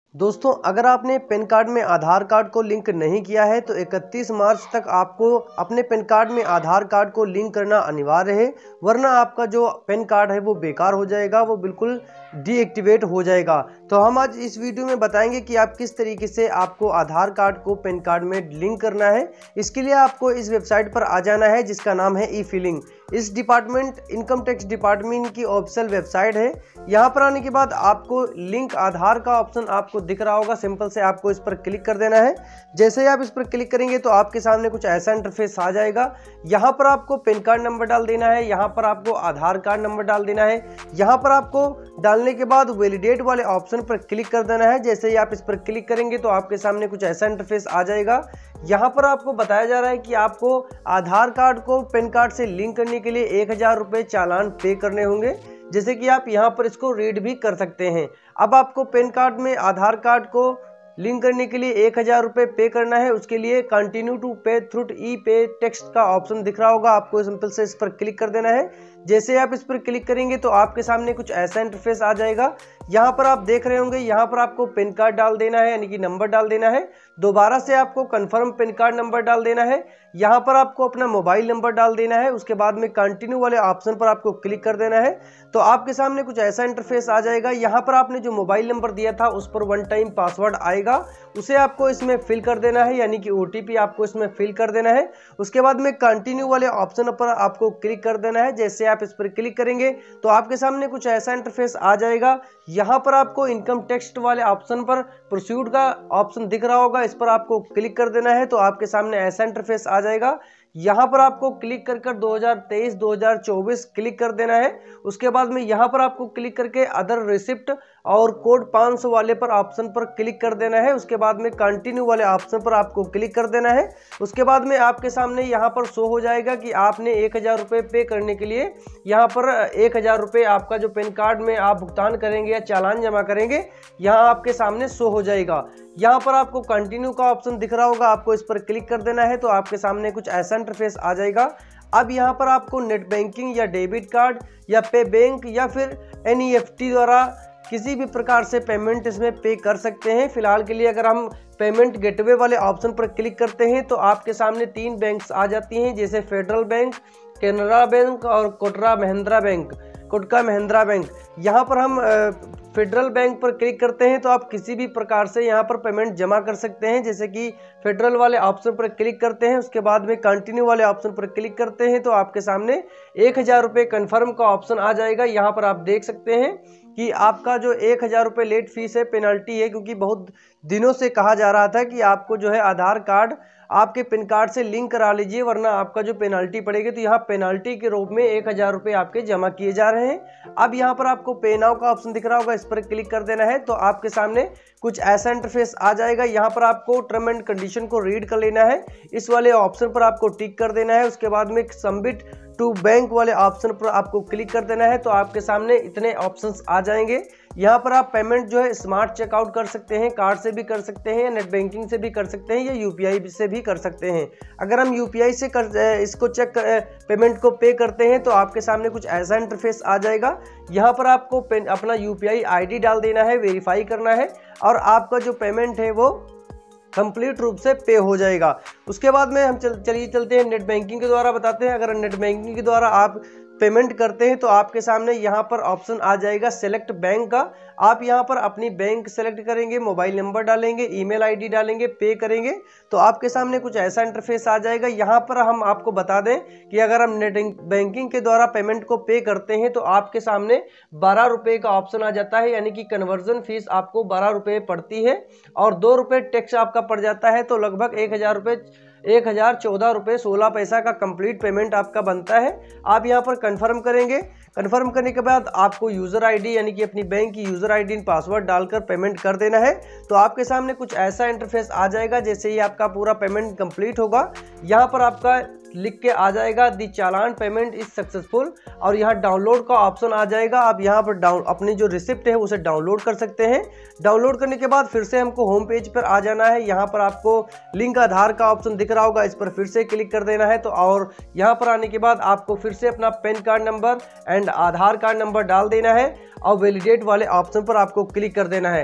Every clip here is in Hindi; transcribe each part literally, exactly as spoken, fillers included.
दोस्तों, अगर आपने पैन कार्ड में आधार कार्ड को लिंक नहीं किया है तो इकतीस मार्च तक आपको अपने पैन कार्ड में आधार कार्ड को लिंक करना अनिवार्य है, वरना आपका जो पैन कार्ड है वो बेकार हो जाएगा, वो बिल्कुल डीएक्टिवेट हो जाएगा। तो हम आज इस वीडियो में बताएंगे कि आप किस तरीके से आपको आधार कार्ड को पैन कार्ड में लिंक करना है। इसके लिए आपको इस वेबसाइट पर आ जाना है जिसका नाम है ई फिलिंग। इस डिपार्टमेंट इनकम टैक्स डिपार्टमेंट की ऑफिशियल वेबसाइट है। यहाँ पर आने के बाद आपको लिंक आधार का ऑप्शन आपको दिख रहा होगा, सिंपल से आपको इस पर क्लिक कर देना है। जैसे ही आप इस पर क्लिक करेंगे तो आपके सामने कुछ ऐसा इंटरफेस आ जाएगा। यहाँ पर आपको पैन कार्ड नंबर डाल देना है, यहाँ पर आपको आधार कार्ड नंबर डाल देना है। यहाँ पर आपको डालने के बाद वैलिडेट वाले ऑप्शन पर क्लिक कर देना है। जैसे ही आप इस पर क्लिक करेंगे तो आपके सामने कुछ ऐसा इंटरफेस आ जाएगा। यहाँ पर आपको बताया जा रहा है कि आपको आधार कार्ड को पैन कार्ड से लिंक करने के लिए एक हजार रुपये चालान पे करने होंगे, जैसे कि आप यहाँ पर इसको रीड भी कर सकते हैं। अब आपको पैन कार्ड में आधार कार्ड को लिंक करने के लिए एक हजार रुपये पे करना है। उसके लिए continue to pay through e pay tax का ऑप्शन दिख रहा होगा, आपको सिंपल से इस पर क्लिक कर देना है। जैसे आप इस पर क्लिक करेंगे तो आपके सामने कुछ ऐसा इंटरफेस आ जाएगा। यहाँ पर आप देख रहे होंगे, यहाँ पर आपको पैन कार्ड डाल देना है, यानी कि नंबर डाल देना है। दोबारा से आपको कंफर्म पैन कार्ड नंबर डाल देना है। यहाँ पर आपको अपना मोबाइल नंबर डाल देना है। उसके बाद में कंटिन्यू वाले ऑप्शन पर आपको क्लिक कर देना है। तो आपके सामने कुछ ऐसा इंटरफेस आ जाएगा। यहाँ पर आपने जो मोबाइल नंबर दिया था उस पर वन टाइम पासवर्ड आएगा, उसे आपको इसमें फिल कर देना है, यानी कि ओटीपी आपको इसमें फिल कर देना है। उसके बाद में कंटिन्यू वाले ऑप्शन पर आपको क्लिक कर देना है। जैसे आप इस पर क्लिक करेंगे तो आपके सामने कुछ ऐसा इंटरफेस आ जाएगा। यहाँ पर आपको इनकम टैक्स वाले ऑप्शन पर प्रोसीड का ऑप्शन दिख रहा होगा, इस पर आपको क्लिक कर देना है। तो आपके सामने ऐसा इंटरफेस आ जाएगा। यहाँ पर आपको क्लिक कर कर दो हज़ार तेईस दो हज़ार चौबीस क्लिक कर देना है। उसके बाद में यहाँ पर आपको क्लिक करके अदर रिसिप्ट और कोड पाँच सौ वाले पर ऑप्शन पर क्लिक कर देना है। उसके बाद में कंटिन्यू वाले ऑप्शन पर आपको क्लिक कर देना है। उसके बाद में आपके सामने यहाँ पर शो हो जाएगा कि आपने एक हजार रुपये पे करने के लिए यहाँ पर एक हजार रुपये आपका जो पैन कार्ड में आप भुगतान करेंगे या चालान जमा करेंगे, यहाँ आपके सामने शो हो जाएगा। यहाँ पर आपको कंटिन्यू का ऑप्शन दिख रहा होगा, आपको इस पर क्लिक कर देना है। तो आपके सामने कुछ ऐसा इंटरफेस आ जाएगा। अब यहाँ पर आपको नेट बैंकिंग या डेबिट कार्ड या पे बैंक या फिर एनईएफटी द्वारा किसी भी प्रकार से पेमेंट इसमें पे कर सकते हैं। फिलहाल के लिए अगर हम पेमेंट गेटवे वाले ऑप्शन पर क्लिक करते हैं तो आपके सामने तीन बैंक्स आ जाती हैं, जैसे फेडरल बैंक, कैनरा बैंक और कोटरा महिंद्रा बैंक कोटका महिंद्रा बैंक। यहाँ पर हम फेडरल बैंक पर क्लिक करते हैं तो आप किसी भी प्रकार से यहाँ पर पेमेंट जमा कर सकते हैं, जैसे कि फेडरल वाले ऑप्शन पर क्लिक करते हैं। उसके बाद में कंटिन्यू वाले ऑप्शन पर क्लिक करते हैं तो आपके सामने एक हजार रुपये कन्फर्म का ऑप्शन आ जाएगा। यहाँ पर आप देख सकते हैं कि आपका जो एक हजार रुपये लेट फीस है, पेनल्टी है, क्योंकि बहुत दिनों से कहा जा रहा था कि आपको जो है आधार कार्ड आपके पैन कार्ड से लिंक करा लीजिए, वरना आपका जो पेनल्टी पड़ेगी। तो यहाँ पेनल्टी के रूप में एक हजार रुपये आपके जमा किए जा रहे हैं। अब यहाँ पर आपको पे नाउ का ऑप्शन दिख रहा होगा, इस पर क्लिक कर देना है। तो आपके सामने कुछ ऐसा इंटरफेस आ जाएगा। यहाँ पर आपको टर्म एंड कंडीशन को रीड कर लेना है, इस वाले ऑप्शन पर आपको टिक कर देना है। उसके बाद में सबमिट टू बैंक वाले ऑप्शन पर आपको क्लिक कर देना है। तो आपके सामने इतने ऑप्शंस आ जाएंगे। यहाँ पर आप पेमेंट जो है स्मार्ट चेकआउट कर सकते हैं, कार्ड से भी कर सकते हैं, नेट बैंकिंग से भी कर सकते हैं या यूपीआई से भी कर सकते हैं। अगर हम यूपीआई से कर इसको चेक पेमेंट को पे करते हैं तो आपके सामने कुछ ऐसा इंटरफेस आ जाएगा। यहाँ पर आपको अपना यूपीआई आईडी डाल देना है, वेरीफाई करना है और आपका जो पेमेंट है वो कंप्लीट रूप से पे हो जाएगा। उसके बाद में हम चल चलिए चलते हैं नेट बैंकिंग के द्वारा बताते हैं। अगर नेट बैंकिंग के द्वारा आप पेमेंट करते हैं तो आपके सामने यहाँ पर ऑप्शन आ जाएगा सेलेक्ट बैंक का। आप यहाँ पर अपनी बैंक सेलेक्ट करेंगे, मोबाइल नंबर डालेंगे, ईमेल आईडी डालेंगे, पे करेंगे तो आपके सामने कुछ ऐसा इंटरफेस आ जाएगा। यहाँ पर हम आपको बता दें कि अगर हम नेट बैंकिंग के द्वारा पेमेंट को पे करते हैं तो आपके सामने बारह रुपये का ऑप्शन आ जाता है, यानी कि कन्वर्जन फीस आपको बारह रुपये पड़ती है और दो रुपये टैक्स आपका पड़ जाता है। तो लगभग एक हजार रुपये एक हजार चौदह रुपये सोलह पैसा का कंप्लीट पेमेंट आपका बनता है। आप यहाँ पर कंफर्म करेंगे। कंफर्म करने के बाद आपको यूज़र आईडी यानी कि अपनी बैंक की यूज़र आईडी पासवर्ड डालकर पेमेंट कर देना है। तो आपके सामने कुछ ऐसा इंटरफेस आ जाएगा। जैसे ही आपका पूरा पेमेंट कंप्लीट होगा, यहाँ पर आपका लिख के आ जाएगा the challan payment is successful और यहाँ डाउनलोड का ऑप्शन आ जाएगा। आप यहाँ पर डाउन अपनी जो रिसिप्ट है उसे डाउनलोड कर सकते हैं। डाउनलोड करने के बाद फिर से हमको होम पेज पर आ जाना है। यहाँ पर आपको लिंक आधार का ऑप्शन दिख रहा होगा, इस पर फिर से क्लिक कर देना है। तो और यहाँ पर आने के बाद आपको फिर से अपना PAN card number and Aadhaar card number डाल देना है और वैलिडेट वाले ऑप्शन पर आपको क्लिक कर देना है।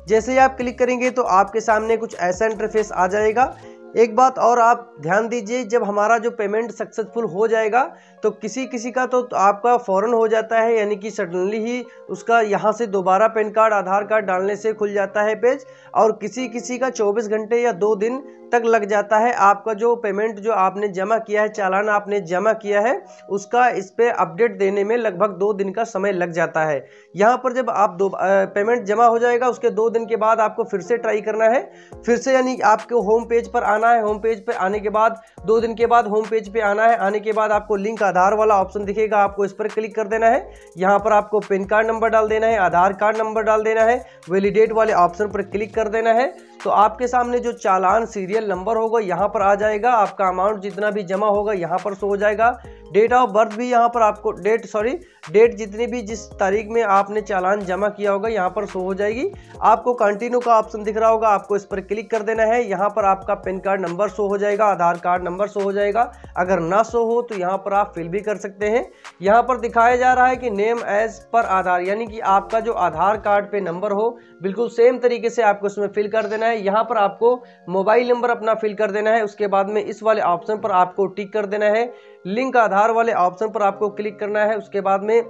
जैसे ही आप क्लिक करेंगे तो आपके सामने कुछ ऐसा इंटरफेस आ जाएगा। एक बात और आप ध्यान दीजिए, जब हमारा जो पेमेंट सक्सेसफुल हो जाएगा तो किसी किसी का तो आपका फ़ौरन हो जाता है, यानी कि सडनली ही उसका यहाँ से दोबारा पैन कार्ड आधार कार्ड डालने से खुल जाता है पेज, और किसी किसी का चौबीस घंटे या दो दिन तक लग जाता है आपका जो पेमेंट जो आपने जमा किया है, चालान आपने जमा किया है, उसका इस पे अपडेट देने में लगभग दो दिन का समय लग जाता है। यहाँ पर जब आप दो पेमेंट जमा हो जाएगा उसके दो दिन के बाद आपको फिर से ट्राई करना है, फिर से यानी आपको होम पेज पर आना है। होम पेज पे आने के बाद दो दिन के बाद होम पेज पे आना है। आने के बाद आपको लिंक आधार वाला ऑप्शन दिखेगा, आपको इस पर क्लिक कर देना है। यहाँ पर आपको पैन कार्ड नंबर डाल देना है, आधार कार्ड नंबर डाल देना है, वैलिडेट वाले ऑप्शन पर क्लिक कर देना है। तो आपके सामने जो चालान सीरियल नंबर होगा यहाँ पर आ जाएगा, आपका अमाउंट जितना भी जमा होगा यहाँ पर शो हो जाएगा। डेट ऑफ बर्थ भी यहाँ पर आपको डेट सॉरी डेट जितनी भी जिस तारीख में आपने चालान जमा किया होगा यहाँ पर शो हो जाएगी। आपको कंटिन्यू का ऑप्शन दिख रहा होगा, आपको इस पर क्लिक कर देना है। यहाँ पर आपका पैन कार्ड नंबर शो हो जाएगा, आधार कार्ड नंबर शो हो जाएगा। अगर ना शो हो तो यहाँ पर आप फिल भी कर सकते हैं। यहाँ पर दिखाया जा रहा है कि नेम एज पर आधार, यानी कि आपका जो आधार कार्ड पे नंबर हो बिल्कुल सेम तरीके से आपको इसमें फिल कर देना है। यहाँ पर आपको मोबाइल नंबर अपना फिल कर देना है। उसके बाद में इस वाले ऑप्शन पर आपको टिक कर देना है। लिंक आधार वाले ऑप्शन पर आपको क्लिक करना है। उसके बाद में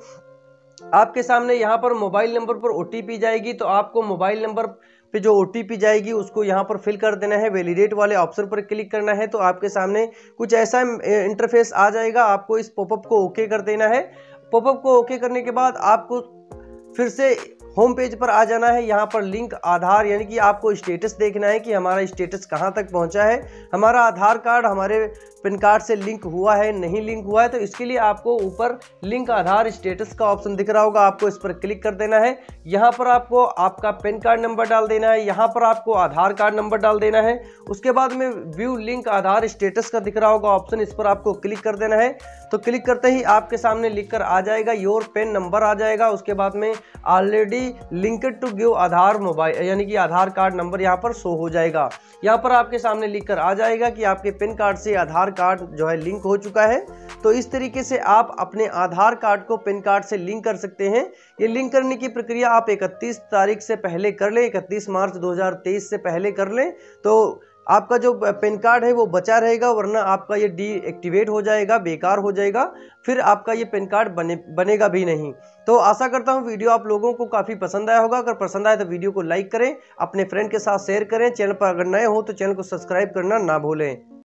आपके सामने यहाँ पर मोबाइल नंबर पर ओटीपी जाएगी, तो आपको मोबाइल नंबर पे जो ओटीपी जाएगी उसको यहाँ पर फिल कर देना है। वैलिडेट वाले ऑप्शन पर क्लिक करना है, तो आपके सामने कुछ ऐसा इंटरफेस आ जाएगा। आपको इस पॉपअप को ओके कर देना है। पॉपअप को ओके करने के बाद आपको फिर से होम पेज पर आ जाना है। यहाँ पर लिंक आधार, यानी कि आपको स्टेटस देखना है कि हमारा स्टेटस कहाँ तक पहुँचा है, हमारा आधार कार्ड हमारे पैन कार्ड से लिंक हुआ है नहीं लिंक हुआ है। तो इसके लिए आपको ऊपर लिंक आधार स्टेटस का ऑप्शन दिख रहा होगा, आपको इस पर क्लिक कर देना है। यहाँ पर आपको आपका पैन कार्ड नंबर डाल देना है, यहाँ पर आपको आधार कार्ड नंबर डाल देना है। उसके बाद में व्यू लिंक आधार स्टेटस का दिख रहा होगा ऑप्शन, इस पर आपको क्लिक कर देना है। तो क्लिक करते ही आपके सामने लिख कर आ जाएगा योर पैन नंबर आ जाएगा। उसके बाद में already linked to give Aadhaar mobile, यानी कि आधार कार्ड नंबर यहाँ पर शो हो जाएगा। यहाँ पर आपके सामने लिख कर आ जाएगा कि आपके पैन कार्ड से आधार कार्ड जो है लिंक हो चुका है। तो इस तरीके से आप अपने आधार कार्ड को पैन कार्ड से लिंक कर सकते हैं। ये लिंक करने की प्रक्रिया आप इकतीस तारीख से पहले कर लें, इकतीस मार्च दो हज़ार तेईस से पहले कर लें, तो आपका जो पैन कार्ड है वो बचा रहेगा, वरना आपका ये डीएक्टिवेट हो जाएगा, बेकार हो जाएगा, फिर आपका ये पैन कार्ड बने बनेगा भी नहीं। तो आशा करता हूँ वीडियो आप लोगों को काफ़ी पसंद आया होगा। अगर पसंद आए तो वीडियो को लाइक करें, अपने फ्रेंड के साथ शेयर करें। चैनल पर अगर नए हो तो चैनल को सब्सक्राइब करना ना भूलें।